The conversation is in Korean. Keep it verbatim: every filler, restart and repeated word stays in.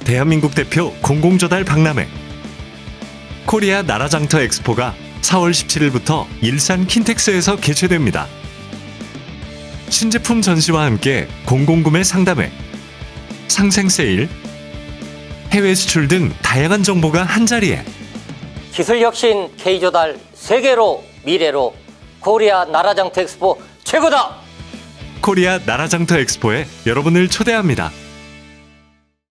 대한민국 대표 공공조달 박람회 코리아 나라장터 엑스포가 사월 십칠일부터 일산 킨텍스에서 개최됩니다. 신제품 전시와 함께 공공구매 상담회, 상생 세일, 해외 수출 등 다양한 정보가 한자리에. 기술혁신 K조달 세계로 미래로 코리아 나라장터 엑스포 최고다! 코리아 나라장터 엑스포에 여러분을 초대합니다.